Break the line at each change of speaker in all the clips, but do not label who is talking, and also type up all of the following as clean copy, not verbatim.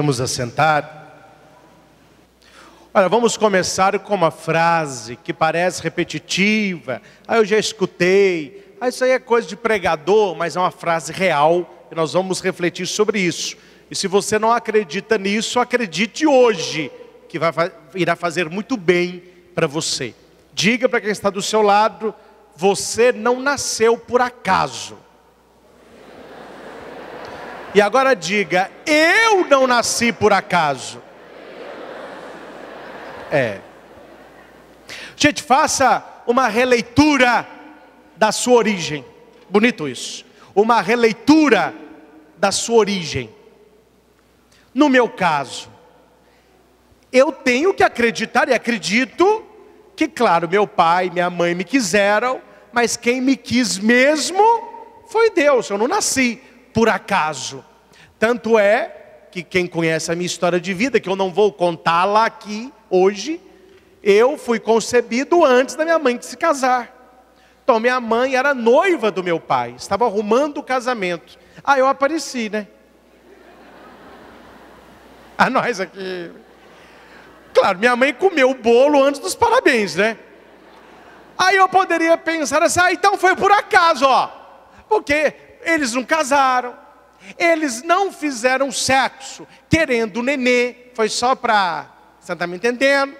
Podemos assentar? Olha, vamos começar com uma frase que parece repetitiva. Eu já escutei. Isso aí é coisa de pregador, mas é uma frase real. E nós vamos refletir sobre isso. E se você não acredita nisso, acredite hoje, que irá fazer muito bem para você. Diga para quem está do seu lado: você não nasceu por acaso. E agora diga: eu não nasci por acaso. Gente, faça uma releitura da sua origem. Bonito isso. Uma releitura da sua origem. No meu caso, eu tenho que acreditar, e acredito, que claro, meu pai e minha mãe me quiseram, mas quem me quis mesmo foi Deus. Eu não nasci por acaso. Tanto é que quem conhece a minha história de vida, que eu não vou contá-la aqui hoje, eu fui concebido antes da minha mãe se casar. Então minha mãe era noiva do meu pai, estava arrumando o casamento. Eu apareci, né? Nós aqui. Claro, minha mãe comeu o bolo antes dos parabéns, né? Aí eu poderia pensar assim: então foi por acaso, porque eles não casaram, eles não fizeram sexo querendo nenê, foi só para, você está me entendendo?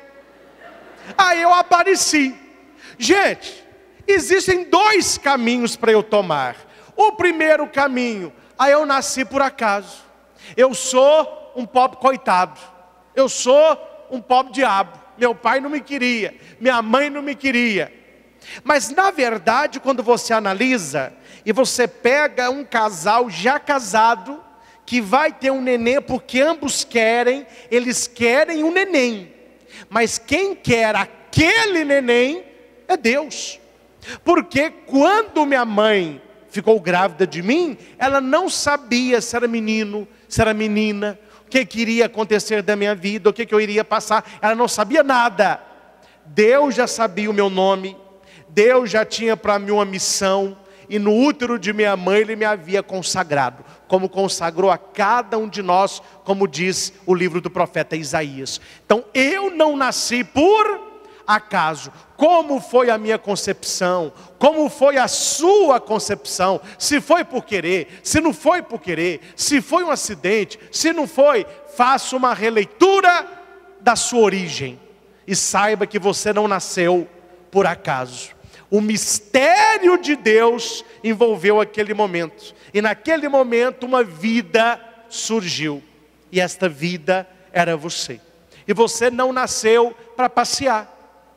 Aí eu apareci. Gente, existem dois caminhos para eu tomar. O primeiro caminho: eu nasci por acaso, eu sou um pobre coitado, eu sou um pobre diabo, meu pai não me queria, minha mãe não me queria. Mas na verdade, quando você analisa e você pega um casal já casado, que vai ter um neném porque ambos querem, eles querem um neném, mas quem quer aquele neném é Deus. Porque quando minha mãe ficou grávida de mim, ela não sabia se era menino, se era menina, o que iria acontecer da minha vida, o que eu iria passar, ela não sabia nada. Deus já sabia o meu nome, Deus já tinha para mim uma missão, e no útero de minha mãe Ele me havia consagrado, como consagrou a cada um de nós, como diz o livro do profeta Isaías. Então eu não nasci por acaso. Como foi a minha concepção? Como foi a sua concepção? Se foi por querer, se não foi por querer, se foi um acidente, se não foi, faça uma releitura da sua origem e saiba que você não nasceu por acaso. O mistério de Deus envolveu aquele momento, e naquele momento uma vida surgiu, e esta vida era você. E você não nasceu para passear,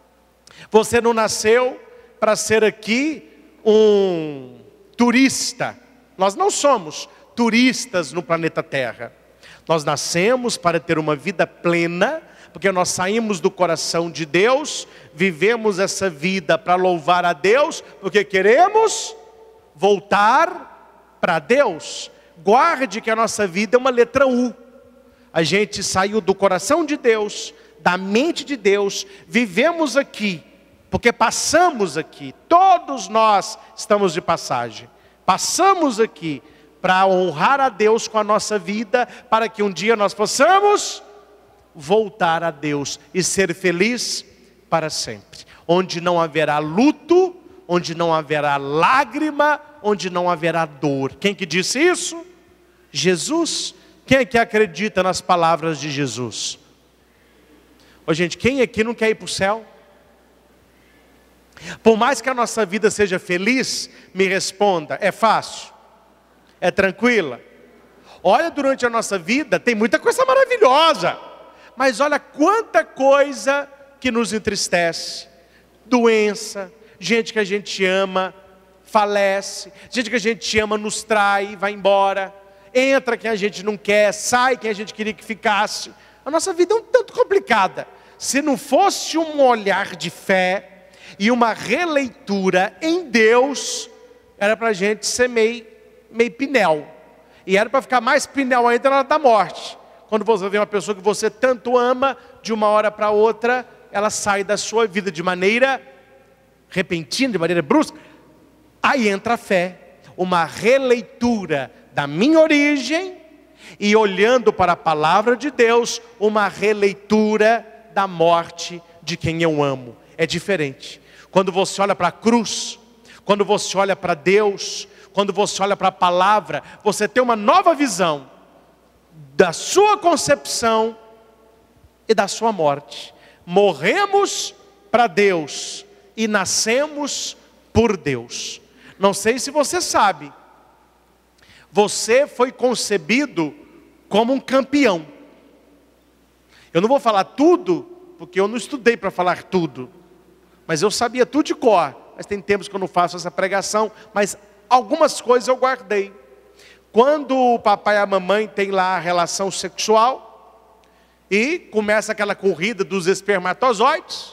você não nasceu para ser aqui um turista. Nós não somos turistas no planeta Terra. Nós nascemos para ter uma vida plena, porque nós saímos do coração de Deus, vivemos essa vida para louvar a Deus, porque queremos voltar para Deus. Guarde que a nossa vida é uma letra U. A gente saiu do coração de Deus, da mente de Deus, vivemos aqui, porque passamos aqui, todos nós estamos de passagem, passamos aqui para honrar a Deus com a nossa vida, para que um dia nós possamos voltar a Deus e ser feliz para sempre, onde não haverá luto, onde não haverá lágrima, onde não haverá dor. Quem que disse isso? Jesus. Quem é que acredita nas palavras de Jesus? Gente, quem aqui não quer ir para o céu? Por mais que a nossa vida seja feliz, me responda: é fácil? É tranquila? Olha, durante a nossa vida tem muita coisa maravilhosa, mas olha quanta coisa que nos entristece. Doença, gente que a gente ama falece, gente que a gente ama nos trai, vai embora, entra quem a gente não quer, sai quem a gente queria que ficasse. A nossa vida é um tanto complicada. Se não fosse um olhar de fé e uma releitura em Deus, era para a gente ser meio pinel, e era para ficar mais pinel ainda na hora da morte. Quando você vê uma pessoa que você tanto ama, de uma hora para outra, ela sai da sua vida de maneira repentina, de maneira brusca. Aí entra a fé, uma releitura da minha origem e olhando para a palavra de Deus, uma releitura da morte de quem eu amo. É diferente. Quando você olha para a cruz, quando você olha para Deus, quando você olha para a palavra, você tem uma nova visão da sua concepção e da sua morte. Morremos para Deus e nascemos por Deus. Não sei se você sabe, você foi concebido como um campeão. Eu não vou falar tudo, porque eu não estudei para falar tudo, mas eu sabia tudo de cor. Mas tem tempos que eu não faço essa pregação, mas algumas coisas eu guardei. Quando o papai e a mamãe têm lá a relação sexual, e começa aquela corrida dos espermatozoides,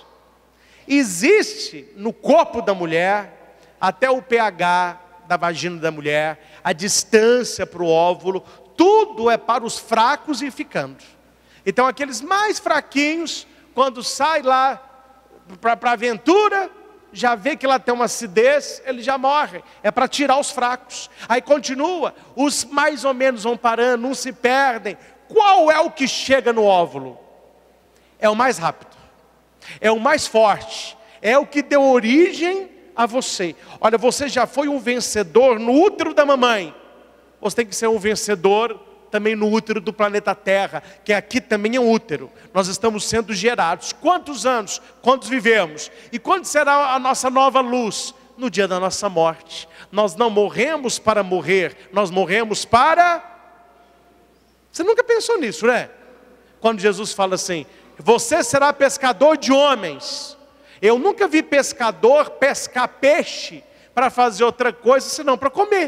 existe no corpo da mulher, até o pH da vagina da mulher, a distância para o óvulo, tudo é para os fracos e ficando. Então aqueles mais fraquinhos, quando sai lá para a aventura, já vê que lá tem uma acidez, eles já morrem. É para tirar os fracos. Aí continua, os mais ou menos vão parando, uns se perdem. Qual é o que chega no óvulo? É o mais rápido, é o mais forte, é o que deu origem a você. Olha, você já foi um vencedor no útero da mamãe. Você tem que ser um vencedor também no útero do planeta Terra, que aqui também é um útero. Nós estamos sendo gerados. Quantos anos? Quantos vivemos? E quando será a nossa nova luz? No dia da nossa morte. Nós não morremos para morrer, nós morremos para... Você nunca pensou nisso, né? Quando Jesus fala assim, você será pescador de homens. Eu nunca vi pescador pescar peixe para fazer outra coisa senão para comer.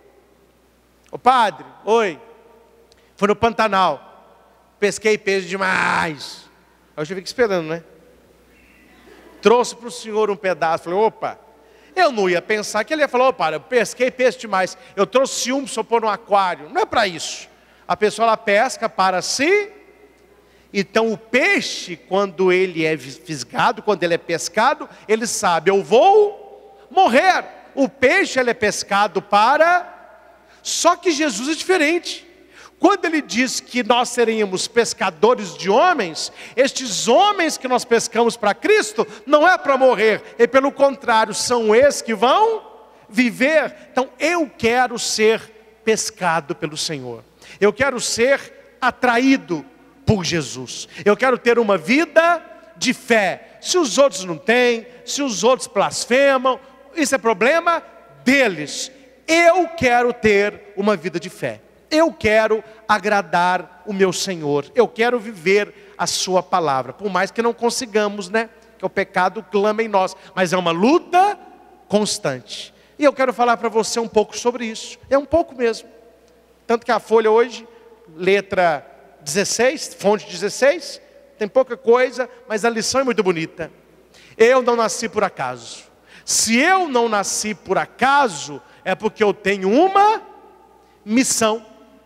Ô padre, oi. Fui no Pantanal, pesquei peixe demais. Aí eu já fico esperando, né? Trouxe para o senhor um pedaço, falei, opa. Eu não ia pensar que ele ia falar, opa, eu pesquei peixe demais. Eu trouxe um para o senhor pôr no aquário. Não é para isso. A pessoa ela pesca para si. Então o peixe, quando ele é fisgado, quando ele é pescado, ele sabe, eu vou morrer. O peixe ele é pescado para... Só que Jesus é diferente. Quando ele diz que nós seríamos pescadores de homens, estes homens que nós pescamos para Cristo, não é para morrer, é pelo contrário, são esses que vão viver. Então eu quero ser pescado pelo Senhor. Eu quero ser atraído por Jesus. Eu quero ter uma vida de fé. Se os outros não têm, se os outros blasfemam, isso é problema deles. Eu quero ter uma vida de fé. Eu quero agradar o meu Senhor. Eu quero viver a sua palavra. Por mais que não consigamos, né? Que o pecado clama em nós. Mas é uma luta constante. E eu quero falar para você um pouco sobre isso. É um pouco mesmo. Tanto que a folha hoje, letra 16, fonte 16, tem pouca coisa, mas a lição é muito bonita. Eu não nasci por acaso. Se eu não nasci por acaso, é porque eu tenho uma missão.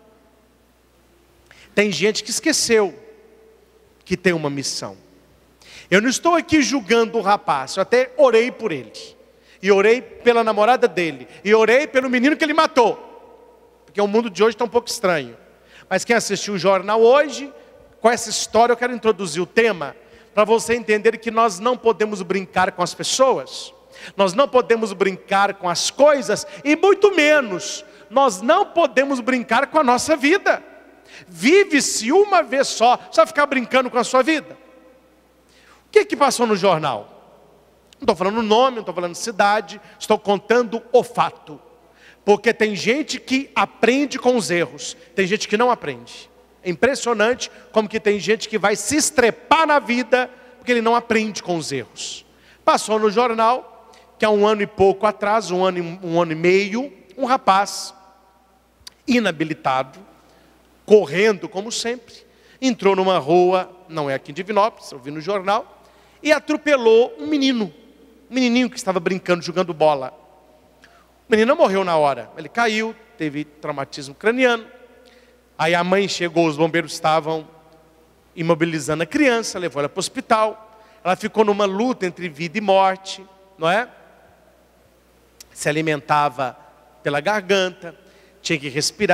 Tem gente que esqueceu que tem uma missão. Eu não estou aqui julgando o rapaz, eu até orei por ele. E orei pela namorada dele. E orei pelo menino que ele matou. Porque o mundo de hoje está um pouco estranho. Mas quem assistiu o jornal hoje, com essa história eu quero introduzir o tema, para você entender que nós não podemos brincar com as pessoas. Nós não podemos brincar com as coisas. E muito menos, nós não podemos brincar com a nossa vida. Vive-se uma vez só, você vai ficar brincando com a sua vida. O que passou no jornal? Não estou falando nome, não estou falando cidade, estou contando o fato. Porque tem gente que aprende com os erros, tem gente que não aprende. É impressionante como que tem gente que vai se estrepar na vida, porque ele não aprende com os erros. Passou no jornal, que há um ano e pouco atrás, um ano e meio, um rapaz inabilitado, correndo como sempre, entrou numa rua, não é aqui em Divinópolis, eu vi no jornal, e atropelou um menininho que estava brincando, jogando bola. O menino não morreu na hora, ele caiu, teve traumatismo craniano. Aí a mãe chegou, os bombeiros estavam imobilizando a criança, levou ela para o hospital. Ela ficou numa luta entre vida e morte, não é? Se alimentava pela garganta, tinha que respirar,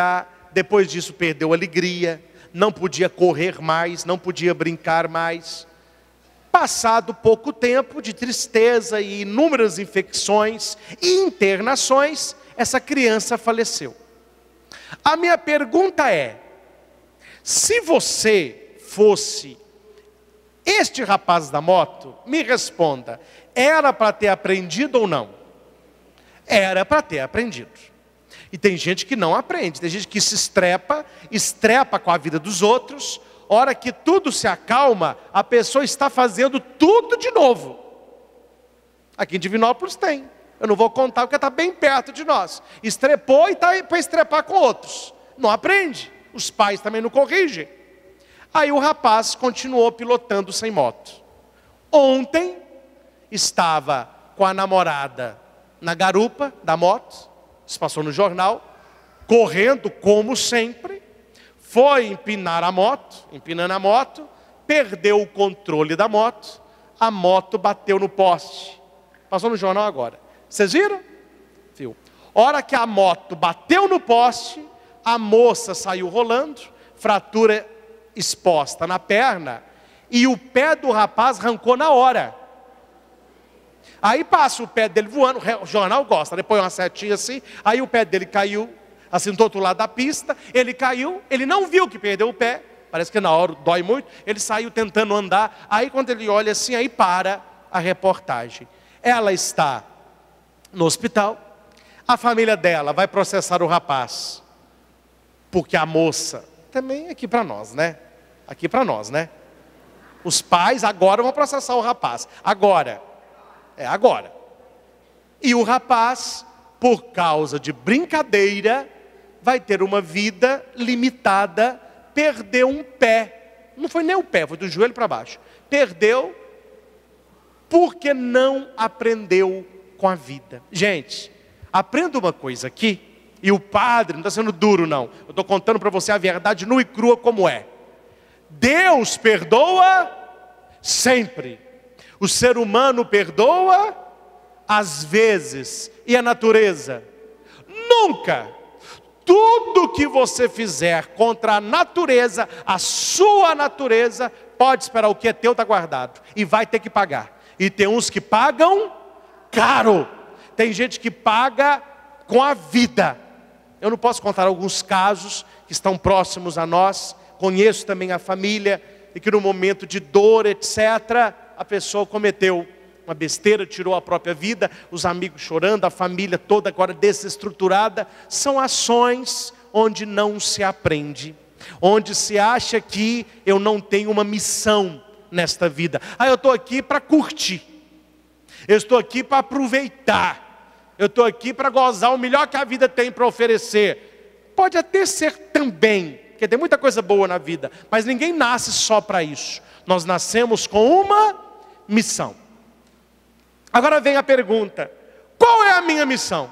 depois disso perdeu a alegria, não podia correr mais, não podia brincar mais. Passado pouco tempo de tristeza e inúmeras infecções e internações, essa criança faleceu. A minha pergunta é, se você fosse este rapaz da moto, me responda, era para ter aprendido ou não? Era para ter aprendido. E tem gente que não aprende, tem gente que se estrepa com a vida dos outros. Hora que tudo se acalma, a pessoa está fazendo tudo de novo. Aqui em Divinópolis tem. Eu não vou contar porque está bem perto de nós. Estrepou e está para estrepar com outros. Não aprende. Os pais também não corrigem. Aí o rapaz continuou pilotando sem moto. Ontem estava com a namorada na garupa da moto. Isso passou no jornal. Correndo como sempre. Foi empinar a moto, empinando a moto, perdeu o controle da moto, a moto bateu no poste. Passou no jornal agora. Vocês viram? Viu? Hora que a moto bateu no poste, a moça saiu rolando, fratura exposta na perna, e o pé do rapaz arrancou na hora. Aí passa o pé dele voando, o jornal gosta, depois uma setinha assim, aí o pé dele caiu, assim do outro lado da pista, ele caiu, ele não viu que perdeu o pé, parece que na hora dói muito, ele saiu tentando andar, aí quando ele olha assim, aí para a reportagem. Ela está no hospital, a família dela vai processar o rapaz, porque a moça, também aqui para nós, né? Aqui para nós, né? Os pais agora vão processar o rapaz, agora. E o rapaz, por causa de brincadeira, vai ter uma vida limitada, perdeu um pé, não foi nem o pé, foi do joelho para baixo, perdeu, porque não aprendeu com a vida. Gente, aprenda uma coisa aqui, e o padre não está sendo duro não, eu estou contando para você a verdade nua e crua como é. Deus perdoa sempre, o ser humano perdoa às vezes, e a natureza? Nunca. Tudo que você fizer contra a natureza, a sua natureza, pode esperar, o que é teu está guardado, e vai ter que pagar. E tem uns que pagam caro, tem gente que paga com a vida. Eu não posso contar alguns casos que estão próximos a nós, conheço também a família, e que no momento de dor, etc., a pessoa cometeu uma besteira, tirou a própria vida, os amigos chorando, a família toda agora desestruturada. São ações onde não se aprende, onde se acha que eu não tenho uma missão nesta vida. Eu estou aqui para curtir, eu estou aqui para aproveitar, eu estou aqui para gozar o melhor que a vida tem para oferecer. Pode até ser também, porque tem muita coisa boa na vida, mas ninguém nasce só para isso. Nós nascemos com uma missão. Agora vem a pergunta, qual é a minha missão?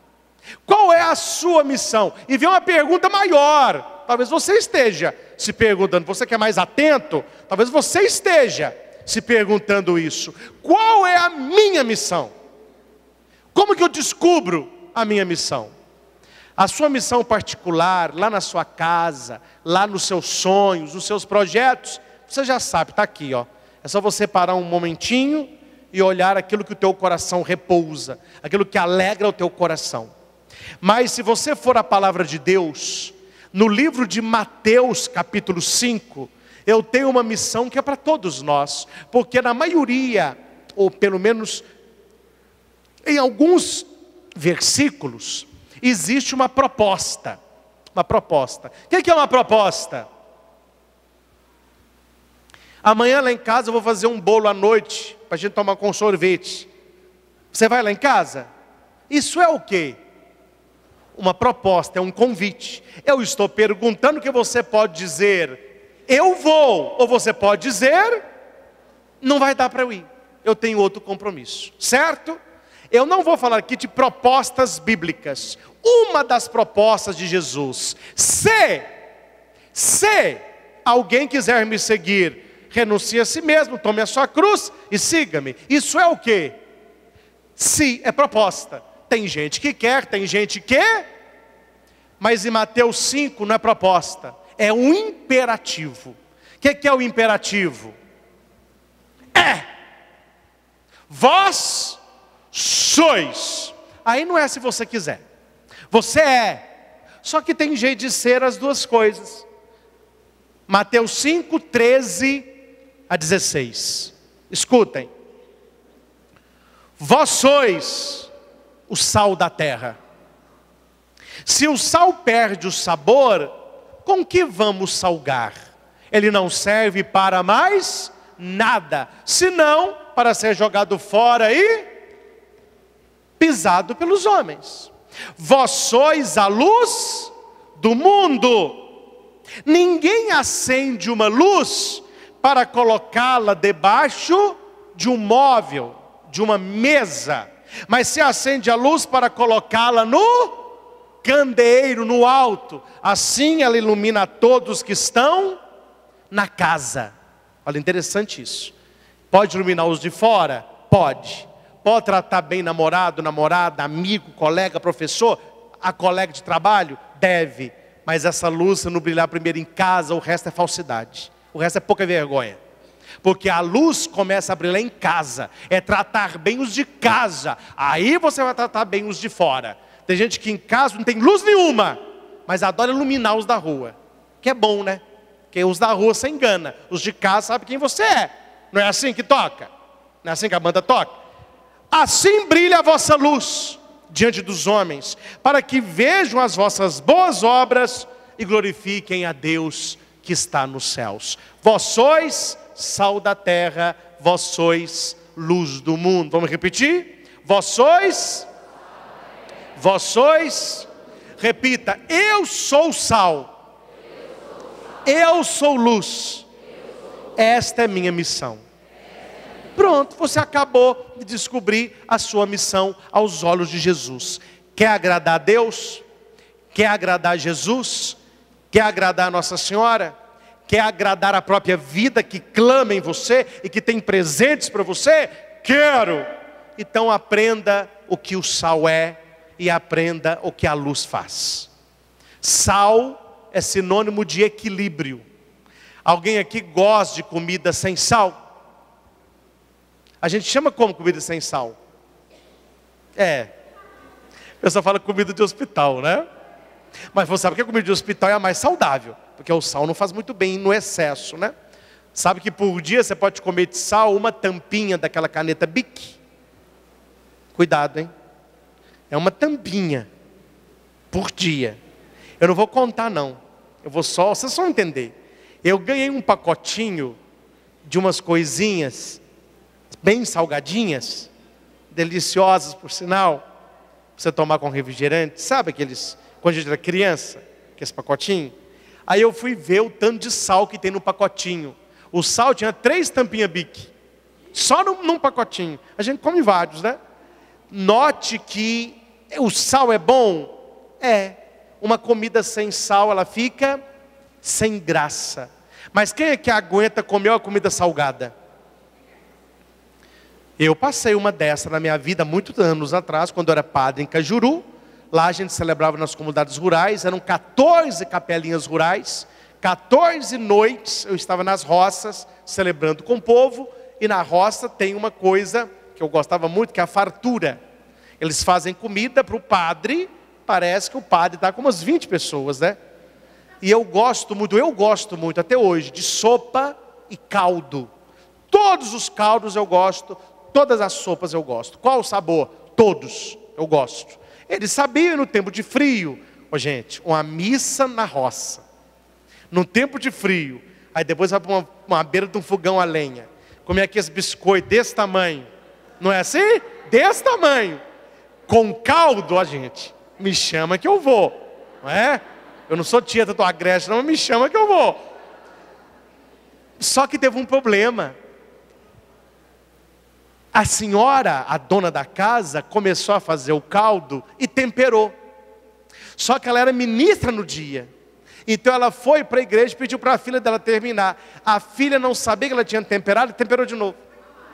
Qual é a sua missão? E vem uma pergunta maior, talvez você esteja se perguntando, você que é mais atento, talvez você esteja se perguntando isso. Qual é a minha missão? Como que eu descubro a minha missão? A sua missão particular, lá na sua casa, lá nos seus sonhos, nos seus projetos, você já sabe, está aqui, ó. É só você parar um momentinho e olhar aquilo que o teu coração repousa, aquilo que alegra o teu coração. Mas se você for a palavra de Deus, no livro de Mateus capítulo 5, eu tenho uma missão que é para todos nós, porque na maioria, ou pelo menos em alguns versículos, existe uma proposta. Uma proposta. O que é uma proposta? Amanhã lá em casa eu vou fazer um bolo à noite, para a gente tomar com sorvete. Você vai lá em casa? Isso é o quê? Uma proposta, é um convite. Eu estou perguntando que você pode dizer, eu vou. Ou você pode dizer, não vai dar para eu ir. Eu tenho outro compromisso. Certo? Eu não vou falar aqui de propostas bíblicas. Uma das propostas de Jesus. Se alguém quiser me seguir, renuncie a si mesmo, tome a sua cruz e siga-me. Isso é o quê? Se é proposta. Tem gente que quer, tem gente que Mas em Mateus 5 não é proposta, é um imperativo. O que é o imperativo? Vós sois. Aí não é se você quiser. Você é. Só que tem jeito de ser as duas coisas. Mateus 5, 13 a 16. Escutem. Vós sois o sal da terra. Se o sal perde o sabor, com que vamos salgar? Ele não serve para mais nada, senão para ser jogado fora e pisado pelos homens. Vós sois a luz do mundo. Ninguém acende uma luz para colocá-la debaixo de um móvel, de uma mesa, mas se acende a luz para colocá-la no candeeiro, no alto. Assim ela ilumina todos que estão na casa. Olha, interessante isso. Pode iluminar os de fora? Pode. Pode tratar bem namorado, namorada, amigo, colega, professor, a colega de trabalho? Deve. Mas essa luz, se não brilhar primeiro em casa, o resto é falsidade. O resto é pouca vergonha. Porque a luz começa a brilhar em casa. É tratar bem os de casa. Aí você vai tratar bem os de fora. Tem gente que em casa não tem luz nenhuma, mas adora iluminar os da rua. Que é bom, né? Porque os da rua você engana. Os de casa sabem quem você é. Não é assim que toca? Não é assim que a banda toca? Assim brilha a vossa luz diante dos homens, para que vejam as vossas boas obras e glorifiquem a Deus que está nos céus. Vós sois sal da terra, vós sois luz do mundo. Vamos repetir? Vós sois, repita, eu sou sal, eu sou luz, esta é minha missão. Pronto, você acabou de descobrir a sua missão aos olhos de Jesus. Quer agradar a Deus? Quer agradar a Jesus? Quer agradar a Nossa Senhora? Quer agradar a própria vida que clama em você e que tem presentes para você? Quero! Então aprenda o que o sal é e aprenda o que a luz faz. Sal é sinônimo de equilíbrio. Alguém aqui gosta de comida sem sal? A gente chama como comida sem sal? O pessoal fala comida de hospital, né? Mas você sabe que a comida de hospital é a mais saudável, porque o sal não faz muito bem no excesso, né? Sabe que por dia você pode comer de sal uma tampinha daquela caneta Bic? Cuidado, hein? É uma tampinha por dia. Eu não vou contar não. Vocês vão entender. Eu ganhei um pacotinho de umas coisinhas bem salgadinhas, deliciosas por sinal, pra você tomar com refrigerante. Sabe aqueles, quando a gente era criança, aqueles pacotinhos? Aí eu fui ver o tanto de sal que tem no pacotinho. O sal tinha 3 tampinhas Bic, só num pacotinho. A gente come vários, né? Note que o sal é bom? Uma comida sem sal, ela fica sem graça. Mas quem é que aguenta comer uma comida salgada? Eu passei uma dessa na minha vida, muitos anos atrás, quando eu era padre em Cajuru. Lá a gente celebrava nas comunidades rurais, eram 14 capelinhas rurais, 14 noites, eu estava nas roças, celebrando com o povo, e na roça tem uma coisa que eu gostava muito, que é a fartura. Eles fazem comida para o padre, parece que o padre está com umas 20 pessoas, né? E eu gosto muito até hoje, de sopa e caldo. Todos os caldos eu gosto, todas as sopas eu gosto. Qual o sabor? Todos eu gosto. Eles sabiam no tempo de frio, gente, uma missa na roça, no tempo de frio, aí depois vai para uma beira de um fogão a lenha, comer aqueles biscoitos desse tamanho, não é assim? Desse tamanho, com caldo, gente, me chama que eu vou, não é? Eu não sou tia da tua Grécia, não, mas me chama que eu vou. Só que teve um problema. A senhora, a dona da casa, começou a fazer o caldo e temperou. Só que ela era ministra no dia. Então ela foi para a igreja e pediu para a filha dela terminar. A filha não sabia que ela tinha temperado e temperou de novo.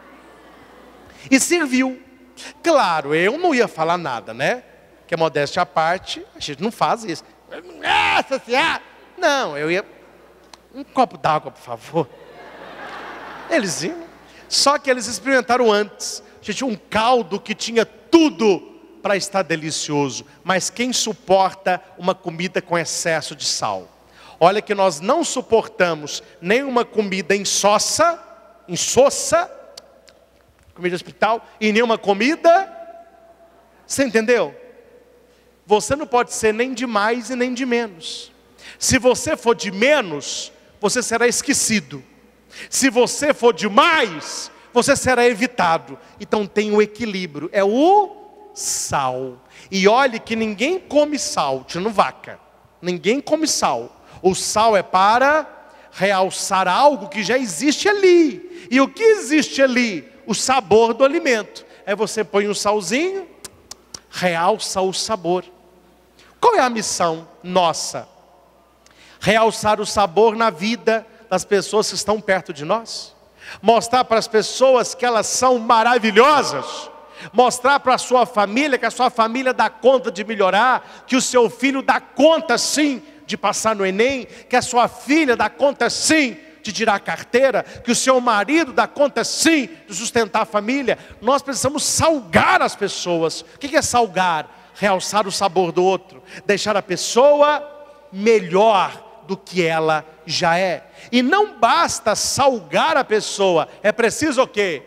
E serviu. Claro, eu não ia falar nada, né? Que é modéstia à parte, a gente não faz isso. Nossa Senhora! Não, eu ia... Um copo d'água, por favor. Eles iam. Só que eles experimentaram antes. Gente, um caldo que tinha tudo para estar delicioso. Mas quem suporta uma comida com excesso de sal? Olha que nós não suportamos nenhuma comida insossa, comida de hospital, e nenhuma comida... Você entendeu? Você não pode ser nem de mais e nem de menos. Se você for de menos, você será esquecido. Se você for de mais, você será evitado. Então tem o equilíbrio, é o sal. E olhe que ninguém come sal, tirando vaca. Ninguém come sal. O sal é para realçar algo que já existe ali. E o que existe ali? O sabor do alimento. Aí você põe um salzinho, realça o sabor. Qual é a missão nossa? Realçar o sabor na vida das pessoas que estão perto de nós. Mostrar para as pessoas que elas são maravilhosas. Mostrar para a sua família que a sua família dá conta de melhorar. Que o seu filho dá conta sim de passar no Enem. Que a sua filha dá conta sim de tirar a carteira. Que o seu marido dá conta sim de sustentar a família. Nós precisamos salgar as pessoas. O que é salgar? Realçar o sabor do outro. Deixar a pessoa melhor do que ela já é. E não basta salgar a pessoa, é preciso o quê?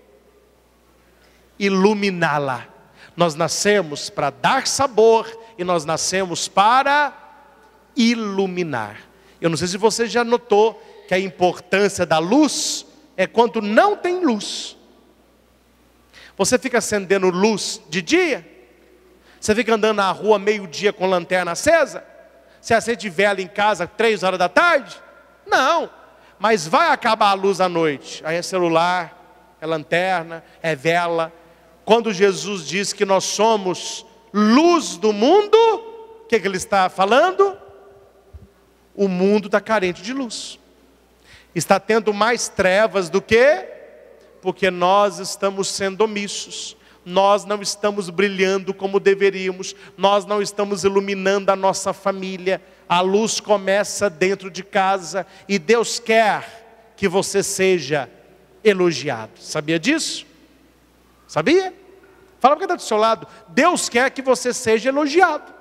Iluminá-la. Nós nascemos para dar sabor e nós nascemos para iluminar. Eu não sei se você já notou que a importância da luz é quando não tem luz. Você fica acendendo luz de dia? Você fica andando na rua meio-dia com lanterna acesa? Você acende vela em casa 3 horas da tarde? Não, mas vai acabar a luz à noite. Aí é celular, é lanterna, é vela. Quando Jesus diz que nós somos luz do mundo, o que ele está falando? O mundo está carente de luz. Está tendo mais trevas do que? Porque nós estamos sendo omissos. Nós não estamos brilhando como deveríamos. Nós não estamos iluminando a nossa família. A luz começa dentro de casa. E Deus quer que você seja elogiado. Sabia disso? Sabia? Fala para quem está do seu lado. Deus quer que você seja elogiado.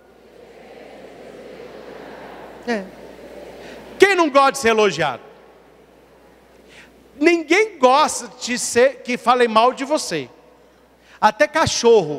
Quem não gosta de ser elogiado? Ninguém gosta de ser que falem mal de você. Até cachorro.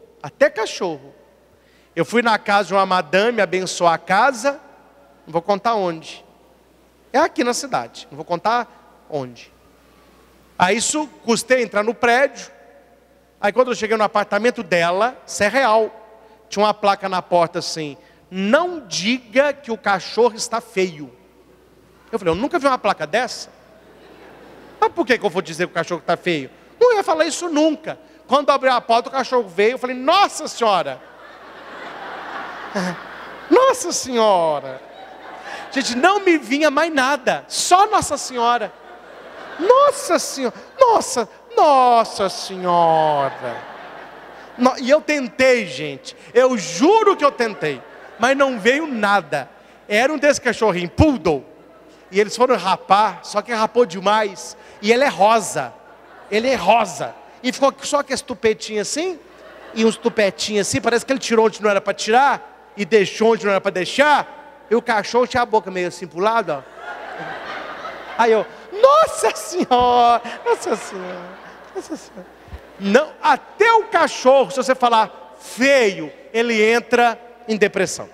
Eu fui na casa de uma madame abençoar a casa. Não vou contar onde. É aqui na cidade. Não vou contar onde. Aí isso, custei entrar no prédio. Aí quando eu cheguei no apartamento dela, isso é real. Tinha uma placa na porta assim: não diga que o cachorro está feio. Eu falei, eu nunca vi uma placa dessa. Mas por que eu vou dizer que o cachorro está feio? Não ia falar isso nunca. Quando abriu a porta, o cachorro veio. Eu falei, nossa senhora. Nossa senhora. Gente, não me vinha mais nada. Só Nossa Senhora. Nossa senhora. Nossa senhora. E eu tentei, gente. Eu juro que eu tentei. Mas não veio nada. Era um desses cachorrinhos, poodle. E eles foram rapar, só que rapou demais. E ele é rosa. E ficou só com esse tupetinho assim, e uns tupetinhos assim, parece que ele tirou onde não era para tirar, e deixou onde não era para deixar, e o cachorro tinha a boca meio assim pro lado, ó. Aí eu, nossa senhora. Não, até o cachorro, se você falar feio, ele entra em depressão.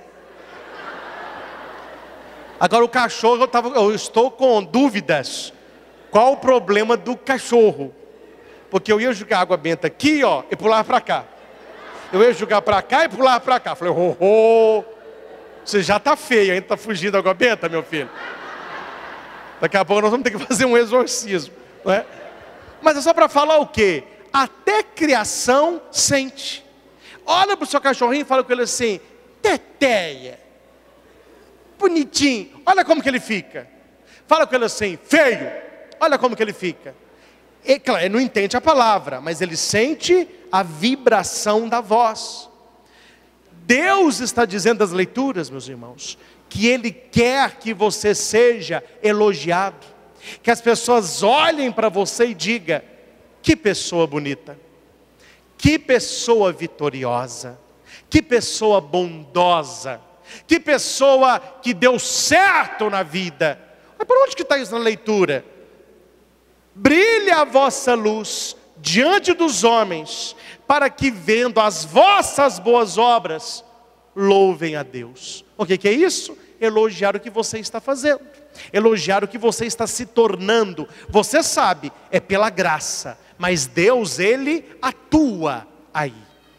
Agora o cachorro, eu estou com dúvidas. Qual o problema do cachorro? Porque eu ia jogar água benta aqui, ó, e pular para cá. Eu ia jogar para cá e pular para cá. Falei, você já está feio, ainda está fugindo da água benta, meu filho. Daqui a pouco nós vamos ter que fazer um exorcismo, não é? Mas é só para falar o quê? Até criação sente. Olha para o seu cachorrinho e fala com ele assim: teteia, bonitinho, olha como que ele fica. Fala com ele assim: feio, olha como que ele fica. E, claro, ele não entende a palavra, mas ele sente a vibração da voz. Deus está dizendo das leituras, meus irmãos, que Ele quer que você seja elogiado, que as pessoas olhem para você e digam: que pessoa bonita, que pessoa vitoriosa, que pessoa bondosa, que pessoa que deu certo na vida. Mas por onde que está isso na leitura? Brilhe a vossa luz diante dos homens, para que vendo as vossas boas obras, louvem a Deus. O que é isso? Elogiar o que você está fazendo, elogiar o que você está se tornando. Você sabe, é pela graça, mas Deus, Ele atua aí.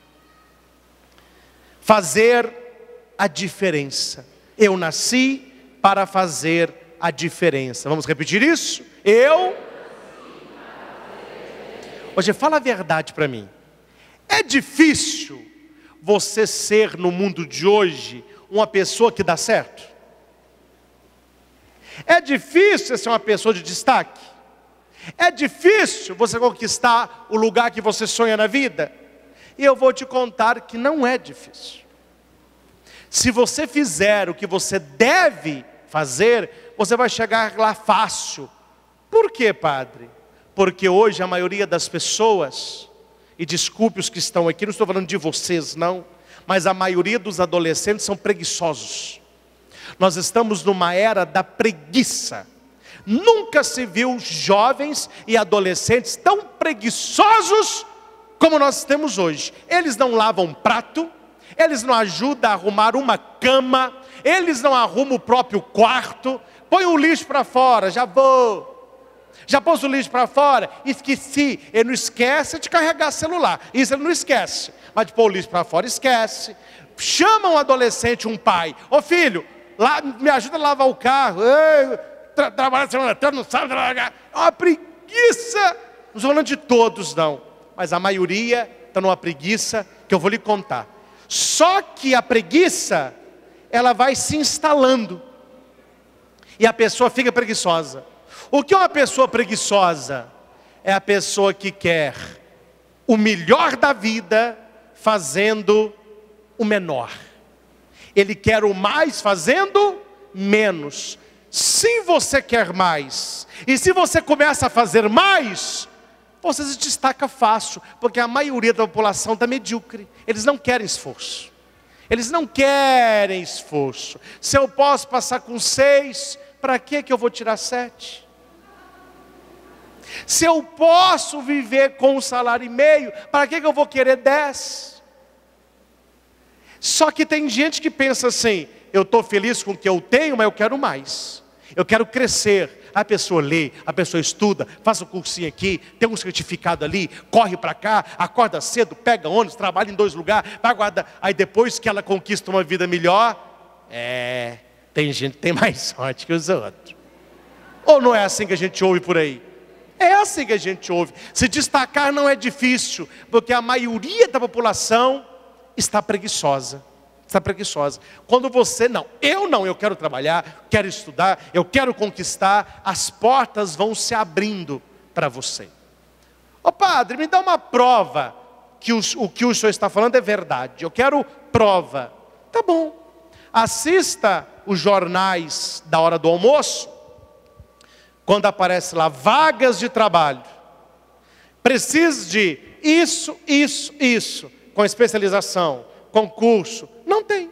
Fazer a diferença. Eu nasci para fazer a diferença. Vamos repetir isso? Hoje, fala a verdade para mim. É difícil você ser, no mundo de hoje, uma pessoa que dá certo? É difícil ser uma pessoa de destaque? É difícil você conquistar o lugar que você sonha na vida? E eu vou te contar que não é difícil. Se você fizer o que você deve fazer, você vai chegar lá fácil. Por quê, padre? Porque hoje a maioria das pessoas, e desculpe os que estão aqui, não estou falando de vocês não, mas a maioria dos adolescentes são preguiçosos. Nós estamos numa era da preguiça. Nunca se viu jovens e adolescentes tão preguiçosos como nós temos hoje. Eles não lavam um prato, eles não ajudam a arrumar uma cama, eles não arrumam o próprio quarto. Põe o lixo para fora, já pôs o lixo para fora, esqueci. Ele não esquece de carregar celular, isso ele não esquece, mas de pôr o lixo para fora, esquece. Chama um adolescente, um pai: ô filho, me ajuda a lavar o carro. Trabalha a semana toda, não sabe trabalhar. É uma preguiça. Não estou falando de todos não, mas a maioria está numa preguiça que eu vou lhe contar. Só que a preguiça, ela vai se instalando, e a pessoa fica preguiçosa. O que é uma pessoa preguiçosa? É a pessoa que quer o melhor da vida fazendo o menor. Ele quer o mais fazendo menos. Se você quer mais, e se você começa a fazer mais, você se destaca fácil, porque a maioria da população está medíocre. Eles não querem esforço. Eles não querem esforço. Se eu posso passar com 6, para que eu vou tirar 7? Se eu posso viver com 1,5 salário, para que eu vou querer 10? Só que tem gente que pensa assim: eu estou feliz com o que eu tenho, mas eu quero mais. Eu quero crescer. A pessoa lê, a pessoa estuda, faz um cursinho aqui, tem um certificado ali, corre para cá, acorda cedo, pega ônibus, trabalha em 2 lugares, vai guardar. Aí depois que ela conquista uma vida melhor, tem gente que tem mais sorte que os outros. Ou não é assim que a gente ouve por aí? É assim que a gente ouve. Se destacar não é difícil, porque a maioria da população está preguiçosa. Está preguiçosa. Quando você eu quero trabalhar, quero estudar, eu quero conquistar, as portas vão se abrindo para você. Ô padre, me dá uma prova que o que o senhor está falando é verdade. Eu quero prova. Tá bom. Assista os jornais da hora do almoço. Quando aparece lá vagas de trabalho, precisa de isso, com especialização, concurso. Não tem.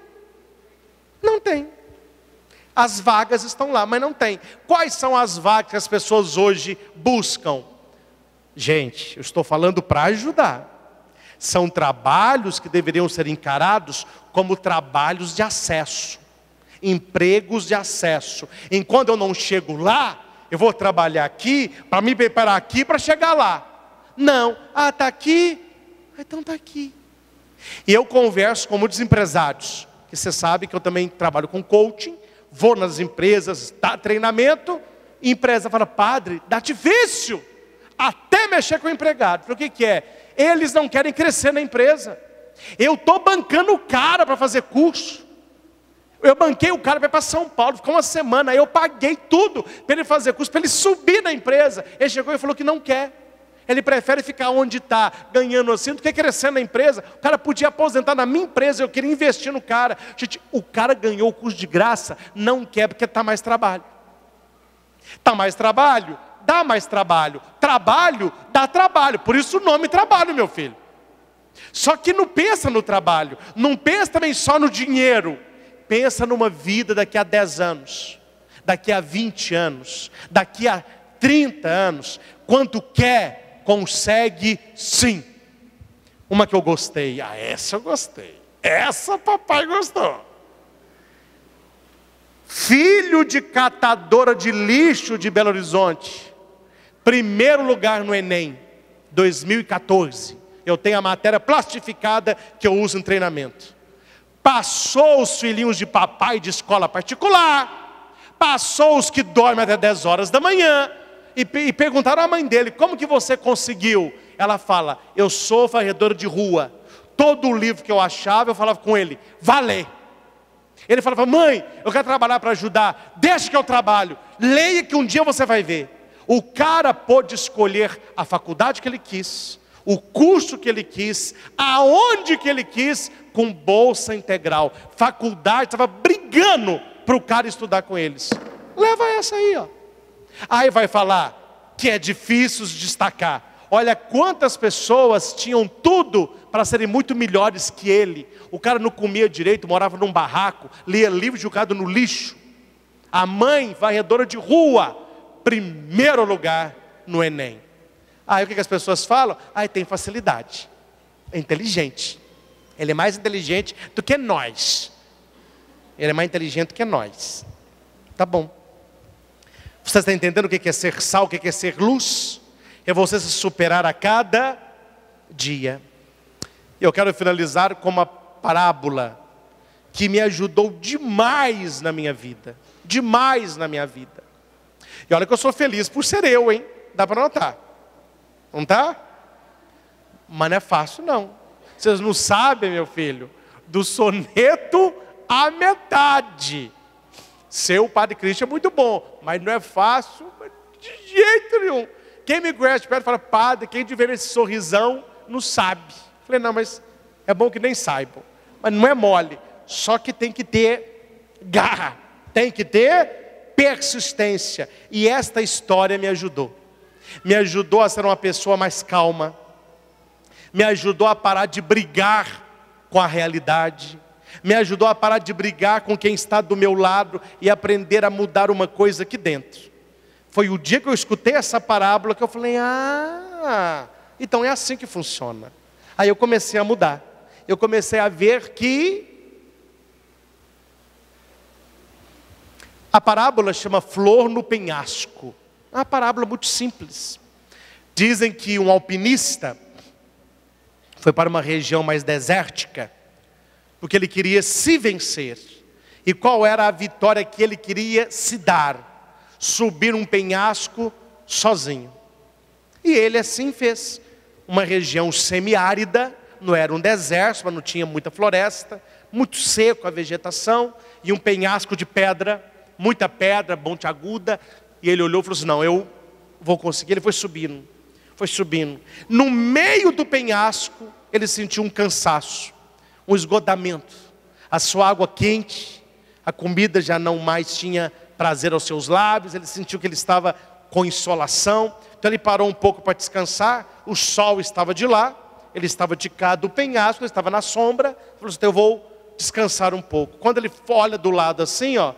As vagas estão lá, mas não tem. Quais são as vagas que as pessoas hoje buscam? Gente, eu estou falando para ajudar. São trabalhos que deveriam ser encarados como trabalhos de acesso, empregos de acesso. Enquanto eu não chego lá, eu vou trabalhar aqui, para me preparar aqui para chegar lá. Não, está aqui, então está aqui. E eu converso com muitos empresários, que você sabe que eu também trabalho com coaching, vou nas empresas, dá treinamento, e a empresa fala: padre, dá difícil, até mexer com o empregado. O que é? Eles não querem crescer na empresa. Eu estou bancando o cara para fazer curso. Eu banquei o cara para ir para São Paulo, ficou uma semana, aí eu paguei tudo para ele fazer curso, para ele subir na empresa. Ele chegou e falou que não quer. Ele prefere ficar onde está, ganhando assim, do que crescer na empresa. O cara podia aposentar na minha empresa, eu queria investir no cara. Gente, o cara ganhou o curso de graça, não quer porque está mais trabalho. Está mais trabalho? Dá mais trabalho. Trabalho, dá trabalho. Por isso o nome trabalho, meu filho. Só que não pensa no trabalho, não pensa também só no dinheiro. Pensa numa vida daqui a 10 anos, daqui a 20 anos, daqui a 30 anos. Quanto quer, consegue sim. Uma que eu gostei, essa eu gostei. Essa papai gostou. Filho de catadora de lixo de Belo Horizonte. Primeiro lugar no Enem, 2014. Eu tenho a matéria plastificada que eu uso em treinamento. Passou os filhinhos de papai de escola particular. Passou os que dormem até 10 horas da manhã. E perguntaram à mãe dele, como que você conseguiu? Ela fala, eu sou varredora de rua. Todo o livro que eu achava, eu falava com ele, vá ler. Ele falava, mãe, eu quero trabalhar para ajudar. Deixa que eu trabalho. Leia que um dia você vai ver. O cara pôde escolher a faculdade que ele quis, o curso que ele quis, aonde que ele quis, com bolsa integral. Faculdade estava brigando para o cara estudar com eles. Leva essa aí, ó. Aí vai falar que é difícil se destacar. Olha quantas pessoas tinham tudo para serem muito melhores que ele. O cara não comia direito, morava num barraco, lia livro jogado no lixo. A mãe, varredora de rua, primeiro lugar no Enem. Aí o que as pessoas falam? Aí tem facilidade, é inteligente. Ele é mais inteligente do que nós. Ele é mais inteligente do que nós. Tá bom. Você está entendendo o que é ser sal, o que é ser luz? É você se superar a cada dia. Eu quero finalizar com uma parábola que me ajudou demais na minha vida. Demais na minha vida. E olha que eu sou feliz por ser eu, hein? Dá para notar. Não tá? Mas não é fácil não. Vocês não sabem, meu filho, do soneto à metade. Ser o Padre Cristo é muito bom, mas não é fácil de jeito nenhum. Quem me conhece perto fala, padre, quem te vê esse sorrisão não sabe. Falei, não, mas é bom que nem saibam. Mas não é mole, só que tem que ter garra, tem que ter persistência. E esta história me ajudou. Me ajudou a ser uma pessoa mais calma. Me ajudou a parar de brigar com a realidade. Me ajudou a parar de brigar com quem está do meu lado e aprender a mudar uma coisa aqui dentro. Foi o dia que eu escutei essa parábola que eu falei, então é assim que funciona. Aí eu comecei a mudar. Eu comecei a ver que a parábola chama flor no penhasco. É uma parábola muito simples. Dizem que um alpinista foi para uma região mais desértica, porque ele queria se vencer. E qual era a vitória que ele queria se dar? Subir um penhasco sozinho. E ele assim fez. Uma região semiárida, não era um deserto, mas não tinha muita floresta, muito seco a vegetação, e um penhasco de pedra, muita pedra, monte aguda. E ele olhou e falou assim, não, eu vou conseguir. Ele foi subindo, foi subindo. No meio do penhasco, ele sentiu um cansaço, um esgotamento. A sua água quente, a comida já não mais tinha prazer aos seus lábios, ele sentiu que ele estava com insolação. Então ele parou um pouco para descansar, o sol estava de lá, ele estava de cá do penhasco, ele estava na sombra, falou assim, eu vou descansar um pouco. Quando ele olha do lado assim, ó,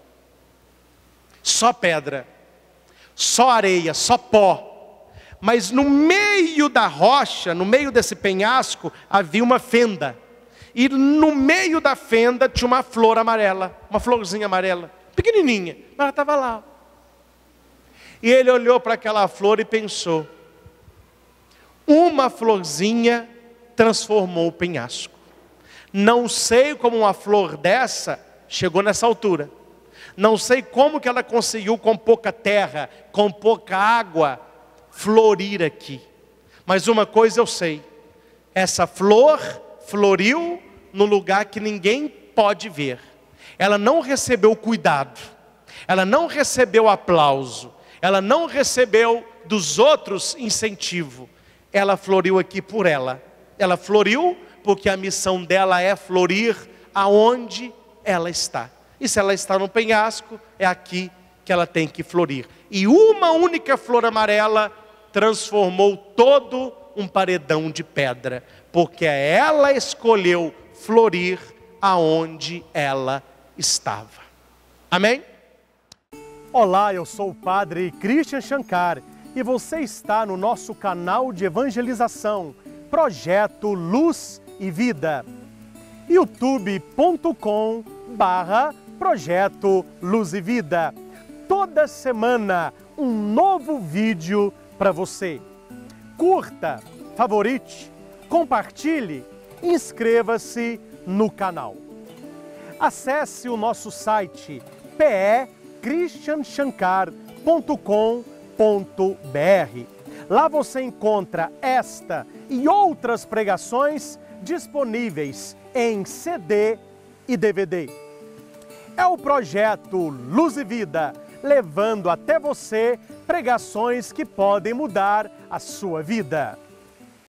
só pedra, só areia, só pó. Mas no meio da rocha, no meio desse penhasco, havia uma fenda. E no meio da fenda tinha uma flor amarela, uma florzinha amarela, pequenininha, mas ela estava lá. E ele olhou para aquela flor e pensou, uma florzinha transformou o penhasco. Não sei como uma flor dessa chegou nessa altura. Não sei como que ela conseguiu com pouca terra, com pouca água, florir aqui. Mas uma coisa eu sei, essa flor floriu no lugar que ninguém pode ver. Ela não recebeu cuidado, ela não recebeu aplauso, ela não recebeu dos outros incentivo. Ela floriu aqui por ela. Ela floriu porque a missão dela é florir aonde ela está. E se ela está no penhasco, é aqui que ela tem que florir. E uma única flor amarela transformou todo um paredão de pedra, porque ela escolheu florir aonde ela estava. Amém?
Olá, eu sou o Padre Christian Shankar e você está no nosso canal de evangelização, Projeto Luz e Vida. youtube.com/Projeto Luz e Vida. Toda semana um novo vídeo para você. Curta, favorite, compartilhe, inscreva-se no canal. Acesse o nosso site christianshankar.com.br. Lá você encontra esta e outras pregações disponíveis em CD e DVD. É o projeto Luz e Vida, levando até você pregações que podem mudar a sua vida.